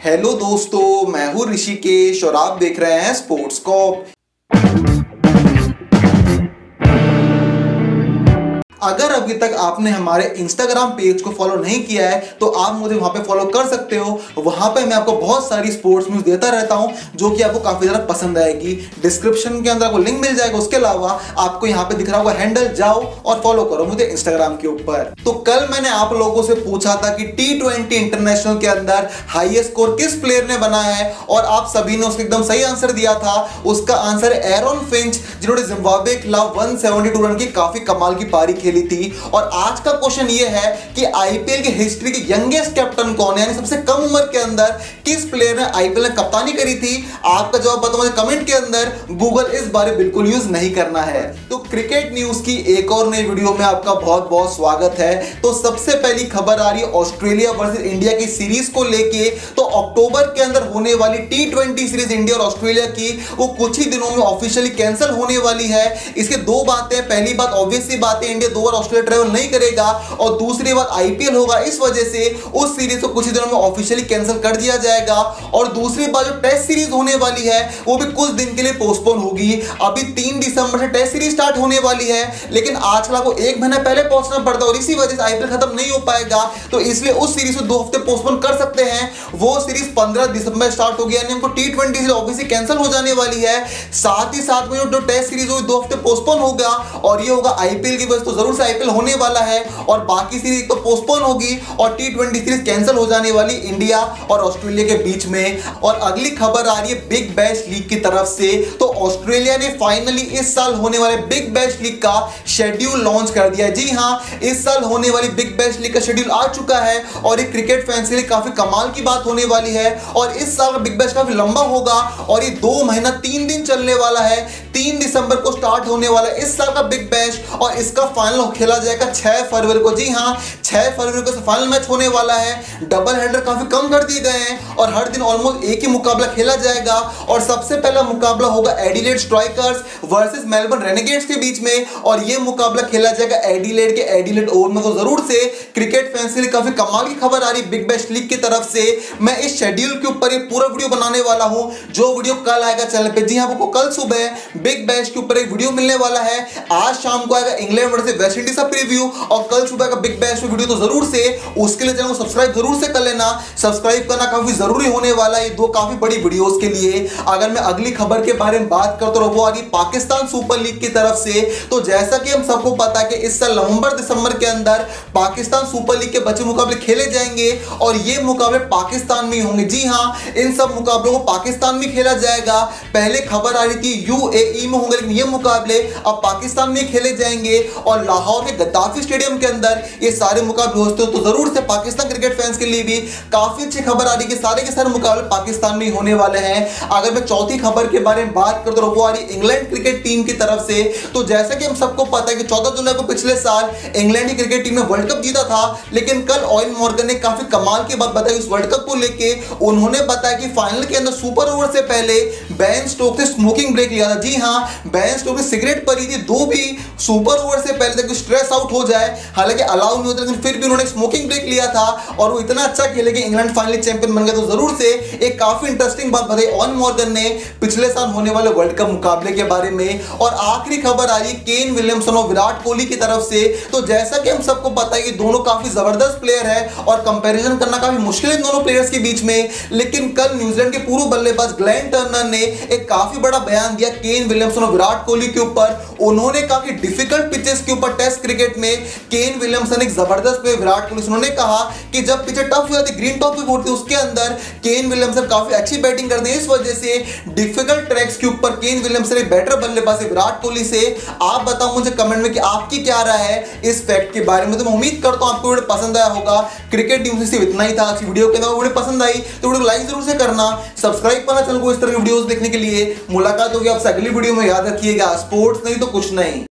Hello दोस्तों, मैं हूं ऋषिकेश और आप देख रहे हैं स्पोर्ट्स कॉप। अगर अभी तक आपने हमारे इंस्टाग्राम पेज को फॉलो नहीं किया है तो आप मुझे वहां पे फॉलो कर सकते हो। वहां पे मैं आपको बहुत सारी स्पोर्ट्स न्यूज़ देता रहता हूं जो कि आपको काफी ज्यादा पसंद आएगी। डिस्क्रिप्शन के अंदर आपको लिंक मिल जाएगा। उसके अलावा आपको यहाँ पे दिख रहा होगा हैंडल, जाओ और फॉलो करो मुझे इंस्टाग्राम के ऊपर। तो कल मैंने आप लोगों से पूछा था कि T20 इंटरनेशनल के अंदर हाईएस्ट स्कोर किस प्लेयर ने बनाया है और आप सभी ने उसका एकदम सही आंसर दिया था। उसका आंसर है एरॉन फिंच, जिन्होंने जिम्बाब्वे के खिलाफ 172 रन की काफी कमाल की पारी खेली थी। और आज का क्वेश्चन ये है कि आईपीएल की हिस्ट्री के यंगेस्ट कैप्टन कौन है, यानी सबसे कम उम्र के अंदर किस प्लेयर ने आईपीएल में कप्तानी करी थी। आपका जवाब बताओ मुझे कमेंट के अंदर। गूगल इस बारे बिल्कुल यूज नहीं करना है। तो क्रिकेट न्यूज की एक और नई वीडियो में आपका बहुत बहुत स्वागत है। तो सबसे पहली खबर आ रही है ऑस्ट्रेलिया वर्सेस इंडिया की सीरीज को लेके। तो अक्टूबर के अंदर होने वाली T20 सीरीज इंडिया और ऑस्ट्रेलिया की वो कुछ ही दिनों में ऑफिशियली कैंसिल होने वाली है। इसके दो बातें, पहली बात ऑब्वियस सी बात है, इंडिया 2 बार ऑस्ट्रेलिया ट्रैवल नहीं करेगा और दूसरी बात आईपीएल होगा, इस वजह से उस सीरीज को कुछ ही दिनों में ऑफिशियली कैंसिल कर दिया जाएगा। और दूसरी बात, जो टेस्ट सीरीज होने वाली है वो भी कुछ दिन के लिए पोस्टपोन होगी। अभी 3 दिसंबर से टेस्ट सीरीज स्टार्ट होने वाली है, लेकिन आजकल को 1 महीना पहले पहुंचना पड़ता है और इसी वजह से आईपीएल खत्म नहीं हो पाएगा। तो इसलिए उस सीरीज को 2 हफ्ते पोस्टपोन कर सकते हैं। वो सीरीज 15 दिसंबर स्टार्ट होगी, यानी हमको T20 सीरीज ऑब्वियसली कैंसिल हो जाने वाली है। साथ ही साथ में जो टेस्ट सीरीज होगी 2 हफ्ते पोस्टपोन होगा और ये होगा आईपीएल की वजह से। तो जरूर से आईपीएल होने वाला है और बाकी सीरीज तो पोस्टपोन होगी और T20 सीरीज कैंसिल हो जाने वाली इंडिया और ऑस्ट्रेलिया के बीच में। और अगली खबर आ रही है बिग बैश लीग की तरफ से। तो ऑस्ट्रेलिया ने फाइनली इस साल होने वाले बिग बैश लीग का शेड्यूल लॉन्च कर दिया है। जी हां, इस साल होने वाली बिग बैश लीग का शेड्यूल आ चुका है और एक क्रिकेट फैंस के लिए काफी कमाल की बात होने वाली है। और इस साल का बिग बैश काफी लंबा होगा और ये 2 महीना 3 दिन चलने वाला है। 3 दिसंबर को स्टार्ट होने वाला है इस साल का बिग बैश और इसका फाइनल खेला जाएगा 6 फरवरी को। जी हां, 6 फरवरी को फाइनल मैच होने वाला है। डबल हेडर काफी कम कर दिए गए हैं और हर दिन ऑलमोस्ट एक ही मुकाबला खेला जाएगा। और सबसे पहला मुकाबला होगा Adelaide Strikers versus Melbourne Renegades के बीच में और यह मुकाबला खेला जाएगा एडिलेड के एडिलेड ओवल में। तो जरूर से क्रिकेट फैंस के लिए काफी कमाल की खबर आ रही बिग बैश लीग की तरफ से। मैं इस शेड्यूल के ऊपर ये पूरा वीडियो बनाने वाला हूं, जो वीडियो कल आएगा चैनल पे। जी हां, आपको कल सुबह बिग बैश के ऊपर एक वीडियो मिलने वाला है। आज शाम को आएगा इंग्लैंड वर्सेस वेस्ट इंडीज का प्रीव्यू और कल सुबह का बिग बैश वीडियो। तो जरूर से उसके लिए चैनल को सब्सक्राइब जरूर से कर लेना। सब्सक्राइब करना काफी जरूरी होने वाला है 2 काफी बड़ी वीडियोस के लिए। अगर मैं अगली खबर के बारे में बात करता हूं, वो आ रही पाकिस्तान सुपर लीग की तरफ से। तो जैसा कि हम सबको पता है कि इस साल नवंबर दिसंबर के अंदर पाकिस्तान सुपर लीग के बचे मुकाबले खेले जाएंगे और ये मुकाबले पाकिस्तान में होंगे। जी हां, इन सब मुकाबलों को पाकिस्तान में खेला जाएगा। पहले खबर आ रही थी यूएई में होंगे, लेकिन ये मुकाबले अब पाकिस्तान में खेले जाएंगे और लाहौर के गद्दाफी स्टेडियम के अंदर ये सारे मुकाबले होते हो। तो जरूर से पाकिस्तान क्रिकेट फैंस के लिए भी काफी अच्छी खबर आ रही है कि सारे के सारे मुकाबले पाकिस्तान में होने वाले हैं। अगर मैं चौथी खबर के बारे में बात करता हूं, वो आ रही इंग्लैंड क्रिकेट टीम की तरफ से। तो जैसा कि हम सबको पता है कि 14 जुलाई को पिछले साल इंग्लैंड की क्रिकेट टीम ने वर्ल्ड कप जीता था, लेकिन कल ऑयन मॉर्गन ने काफी कमाल की बात बताई उस वर्ल्ड कप को लेके। उन्होंने बताया कि फाइनल के अंदर सुपर ओवर से पहले बेन स्टोक्स ने स्मोकिंग ब्रेक लिया था। जी हां, बेन स्टोक्स ने सिगरेट परी थी 2 भी सुपर ओवर से पहले तक स्ट्रेस आउट हो जाए, हालांकि अलाउ नहीं होता, लेकिन फिर भी उन्होंने स्मोकिंग ब्रेक लिया था और वो इतना अच्छा खेले कि इंग्लैंड फाइनली चैंपियन बन गया। तो जरूर से एक काफी इंटरेस्टिंग बात बताई ऑयन मॉर्गन ने पिछले साल होने वाले वर्ल्ड कप मुकाबले के बारे में। और आखिरी खबर आ रही है केन विलियमसन और विराट कोहली की तरफ से। तो जैसा कि हम सबको पता है कि दोनों काफी जबरदस्त प्लेयर है और कंपैरिजन करना काफी मुश्किल है दोनों प्लेयर्स के बीच में। लेकिन कल न्यूजीलैंड के पूर्व बल्लेबाज ग्लेन टर्नर ने एक काफी बड़ा बयान दिया केन विलियमसन और विराट कोहली के ऊपर। उन्होंने काफी डिफिकल्ट पिचेस के ऊपर टेस्ट क्रिकेट में केन विलियमसन एक जबरदस्त प्लेयर, विराट कोहली। उन्होंने कहा कि जब पिच टफ हो जाती, ग्रीन टॉप पे होती है, उसके अंदर केन विलियमसन काफी अच्छी बैटिंग करते हैं। इस वजह से डिफिकल्ट ट्रैक्स के ऊपर केन विलियमसन एक बेटर बल्लेबाज है विराट कोहली से। आप बताओ मुझे कमेंट में कि आपकी क्या राय है इस फैक्ट के बारे में। तो मैं उम्मीद करता हूं आपको वीडियो पसंद आया होगा। क्रिकेट न्यूज़ से सिर्फ इतना ही था आज की वीडियो के अंदर। वीडियो पसंद आई तो वीडियो को लाइक जरूर से करना, सब्सक्राइब करना चैनल को इस तरह की वीडियोस देखने के लिए। मुलाकात होगी आपसे अगली वीडियो में। याद रखिएगा, स्पोर्ट्स नहीं तो कुछ नहीं।